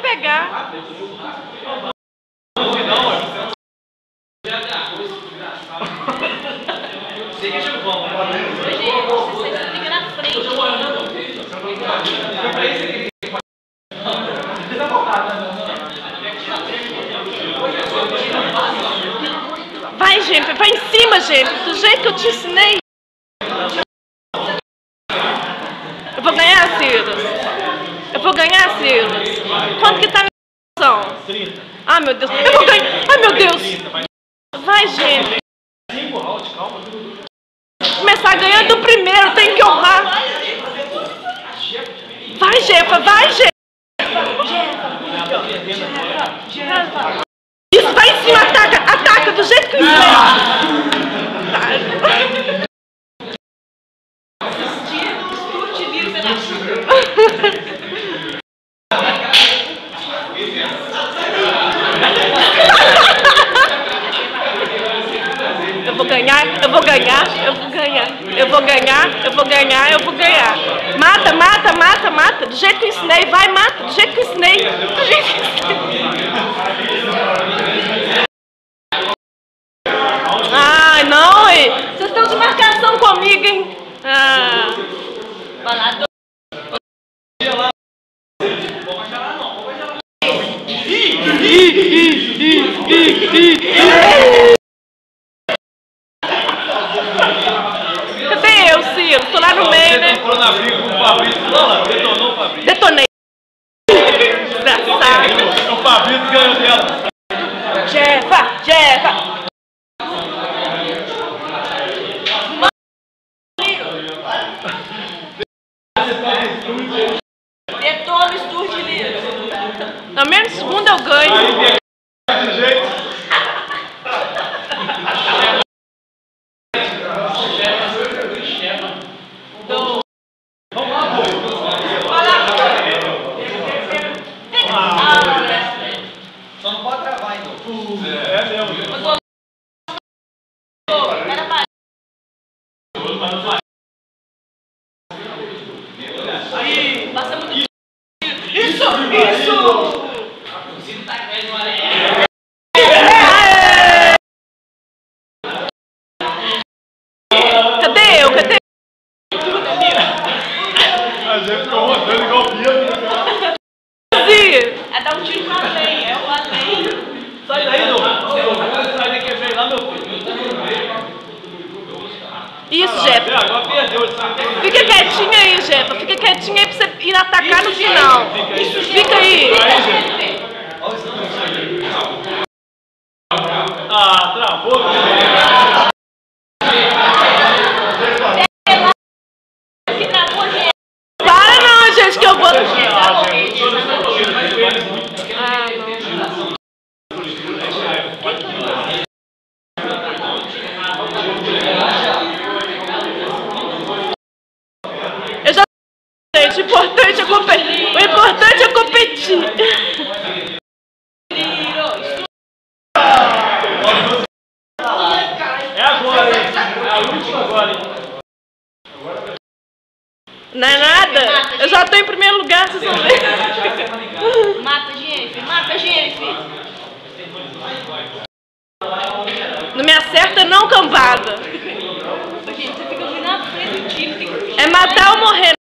pegar. Vai, gente, vai em cima, gente, do jeito que eu te ensinei. Eu vou ganhar, Silas. Eu vou ganhar, Silas. Quanto que tá na posição? 30. Ah, meu Deus. Eu vou ganhar. Ai, meu Deus. Vai, gente. Começar ganhando do primeiro, tem que honrar. Vai, Jefa, vai, Jefa. Isso, vai em cima, ataca, ataca, do jeito que eu ensinei. Eu vou ganhar, eu vou ganhar, eu vou ganhar, eu vou ganhar, eu vou ganhar, eu vou ganhar. Mata, mata, mata, mata, do jeito que eu ensinei, vai, mata, do jeito que eu ensinei, do jeito que eu ensinei. Ai, não, vocês estão de marcação comigo, hein? Ah. Cadê eu, Ciro? Tô lá no meio, né? Você na briga com o Fabrício. Detonou o Fabrício. Detonei. Desgraçado. O Fabrício ganhou dela. Jefa, Jefa. Detona o estúdio, Lira. Na menos segunda eu ganho. Aí, de jeito. Só não pode travar ainda. É mesmo. Aí, passa muito. Isso! Cadê eu? Cadê? A gente ficou rodando igual o Pedro. É dar um tiro com a lei, é o além. Sai daí, não. Sai daqui, vem lá, meu filho. Isso, Jefa. Agora perdeu. Fica quietinha aí, Jefa. Fica quietinha aí pra você ir atacar no final. Fica aí. Ah, travou. Para não, gente, que eu vou... Eu já sei, o importante é competir. O importante é competir. É agora, hein? É a última agora, hein? Não é nada. Eu já tô em primeiro lugar, vocês vão ver. Mata, Jennifer. Mata, Jennifer. Não me acerta não, cambada. Gente, você fica muito na frente do time. É matar ou morrer,